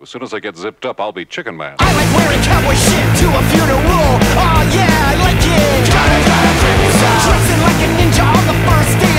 As soon as I get zipped up, I'll be Chicken Man. I like wearing cowboy shit to a funeral. Oh yeah, I like it. Dressing like a ninja on the first day